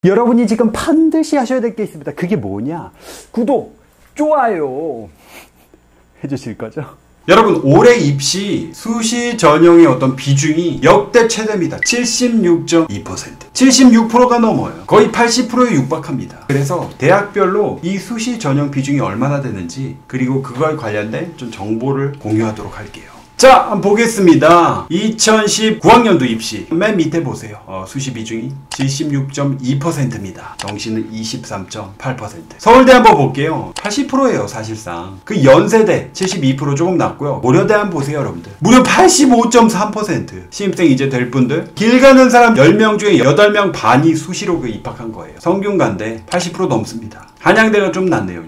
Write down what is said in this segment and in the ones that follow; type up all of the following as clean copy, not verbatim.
여러분이 지금 반드시 하셔야 될 게 있습니다. 그게 뭐냐? 구독, 좋아요 해주실 거죠? 여러분, 올해 입시 수시 전형의 어떤 비중이 역대 최대입니다. 76.2%. 76%가 넘어요. 거의 80%에 육박합니다. 그래서 대학별로 이 수시 전형 비중이 얼마나 되는지, 그리고 그거에 관련된 좀 정보를 공유하도록 할게요. 자, 한번 보겠습니다. 2019학년도 입시 맨 밑에 보세요. 수시 비중이 76.2%입니다. 정시는 23.8%. 서울대 한번 볼게요. 80%예요 사실상. 그 연세대 72% 조금 낮고요. 고려대 한번 보세요 여러분들. 무려 85.3%. 신입생 이제 될 분들, 길 가는 사람 10명 중에 8명 반이 수시로 입학한 거예요. 성균관대 80% 넘습니다. 한양대가 좀 낮네요.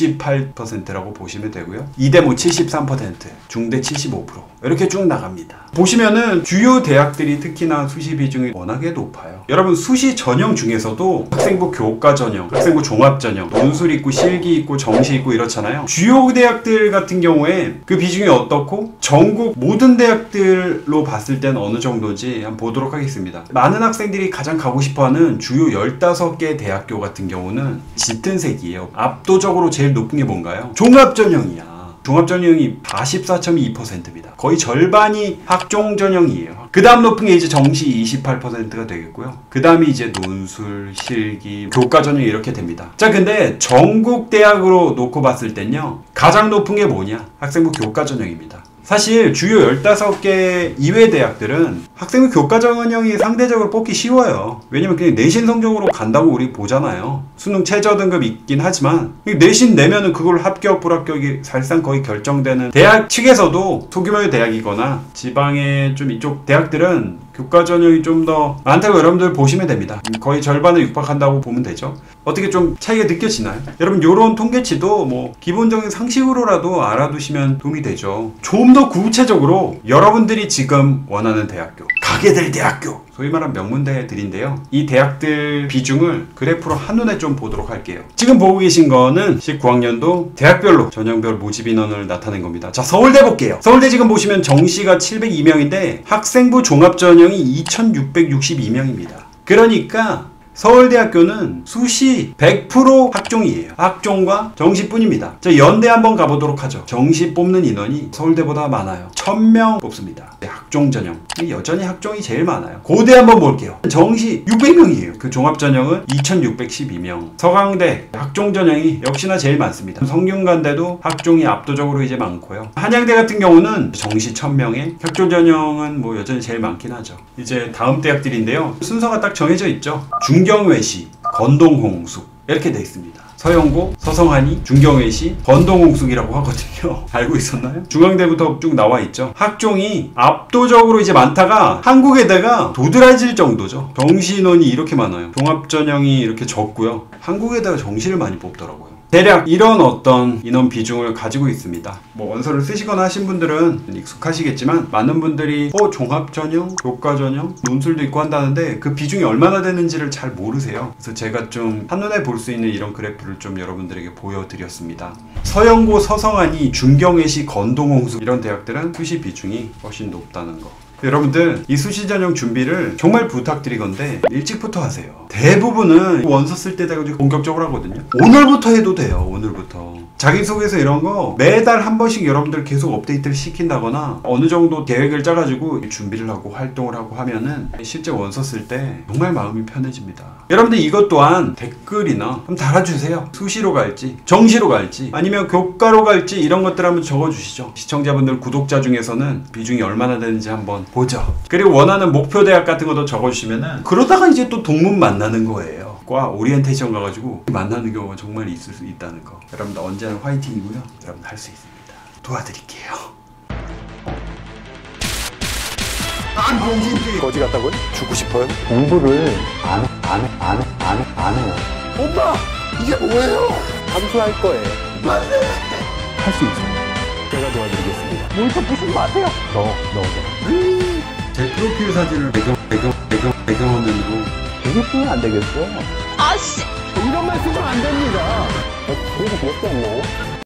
68%라고 보시면 되고요. 이대모 73%, 중대 75%. 이렇게 쭉 나갑니다. 보시면은 주요 대학들이 특히나 수시 비중이 워낙에 높아요. 여러분, 수시 전형 중에서도 학생부 교과 전형, 학생부 종합 전형, 논술 있고 실기 있고 정시 있고 이렇잖아요. 주요 대학들 같은 경우에 그 비중이 어떻고 전국 모든 대학들로 봤을 때는 어느 정도인지 한번 보도록 하겠습니다. 많은 학생들이 가장 가고 싶어하는 주요 15개 대학교 같은 경우는 짙은 색이에요. 압도적으로 제일 높은 게 뭔가요? 종합 전형이야. 종합 전형이 44.2%입니다. 거의 절반이 학종 전형이에요. 그 다음 높은 게 이제 정시 28%가 되겠고요. 그 다음이 이제 논술, 실기, 교과 전형 이렇게 됩니다. 자, 근데 전국 대학으로 놓고 봤을 땐요, 가장 높은 게 뭐냐? 학생부 교과 전형입니다. 사실 주요 15개 이외 대학들은 학생부 교과 전형이 상대적으로 뽑기 쉬워요. 왜냐면 그냥 내신 성적으로 간다고 우리 보잖아요. 수능 최저 등급 있긴 하지만 내신 내면은 그걸 합격 불합격이 사실상 거의 결정되는 대학 측에서도 소규모의 대학이거나 지방의 좀 이쪽 대학들은 교과 전형이 좀 더 많다고 여러분들 보시면 됩니다. 거의 절반을 육박한다고 보면 되죠. 어떻게 좀 차이가 느껴지나요? 여러분, 요런 통계치도 뭐 기본적인 상식으로라도 알아두시면 도움이 되죠. 좀 더 구체적으로 여러분들이 지금 원하는 대학교, 가게 될 대학교, 소위 말하는 명문대들인데요. 이 대학들 비중을 그래프로 한눈에 좀 보도록 할게요. 지금 보고 계신 거는 19학년도 대학별로 전형별 모집 인원을 나타낸 겁니다. 자, 서울대 볼게요. 서울대 지금 보시면 정시가 702명인데 학생부 종합전형이 2662명입니다. 그러니까 서울대학교는 수시 100% 학종이에요. 학종과 정시뿐입니다. 자, 연대 한번 가보도록 하죠. 정시 뽑는 인원이 서울대보다 많아요. 1000명 뽑습니다. 학종 전형. 여전히 학종이 제일 많아요. 고대 한번 볼게요. 정시 600명이에요. 그 종합전형은 2612명. 서강대 학종 전형이 역시나 제일 많습니다. 성균관대도 학종이 압도적으로 이제 많고요. 한양대 같은 경우는 정시 1000명에 학종 전형은 뭐 여전히 제일 많긴 하죠. 이제 다음 대학들인데요. 순서가 딱 정해져 있죠. 중경외시, 건동홍숙 이렇게 돼 있습니다. 서영고, 서성한이, 중경외시, 건동홍숙이라고 하거든요. 알고 있었나요? 중앙대부터 쭉 나와 있죠. 학종이 압도적으로 이제 많다가 한국에다가 도드라질 정도죠. 정시 인원이 이렇게 많아요. 종합전형이 이렇게 적고요. 한국에다가 정시를 많이 뽑더라고요. 대략 이런 어떤 인원 비중을 가지고 있습니다. 뭐 원서를 쓰시거나 하신 분들은 익숙하시겠지만 많은 분들이 종합전형, 교과전형, 논술도 있고 한다는데 그 비중이 얼마나 되는지를 잘 모르세요. 그래서 제가 좀 한눈에 볼 수 있는 이런 그래프를 좀 여러분들에게 보여드렸습니다. 서영고, 서성한이, 중경외시, 건동홍숙 이런 대학들은 수시 비중이 훨씬 높다는 거. 여러분들, 이 수시 전형 준비를 정말 부탁드리건데 일찍부터 하세요. 대부분은 원서 쓸 때 돼가지고 본격적으로 하거든요. 오늘부터 해도 돼요. 오늘부터. 자기소개서 이런 거 매달 한 번씩 여러분들 계속 업데이트를 시킨다거나 어느 정도 계획을 짜가지고 준비를 하고 활동을 하고 하면은 실제 원서 쓸 때 정말 마음이 편해집니다. 여러분들, 이것 또한 댓글이나 한번 달아주세요. 수시로 갈지, 정시로 갈지, 아니면 교과로 갈지 이런 것들 한번 적어주시죠. 시청자분들, 구독자 중에서는 비중이 얼마나 되는지 한번 보죠. 그리고 원하는 목표 대학 같은 것도 적어주시면은 그러다가 이제 또 동문 만나는 거예요. 과 오리엔테이션 가가지고 만나는 경우가 정말 있을 수 있다는 거. 여러분들 언제나 화이팅이고요. 여러분 할 수 있습니다. 도와드릴게요. 거지 같다고요? 죽고 싶어요? 공부를 안 해요. 엄마! 이게 뭐예요? 감수할 거예요. 할 수 있어요. 제가 도와드리겠습니다. 뭘 덮으시지 마세요. 넣어줘. 제 프로필 사진을 배경화면으로 되게 쓰면 안 되겠어. 아씨! 이런 말 쓰면 안 됩니다. 그래서 그랬지 않나요?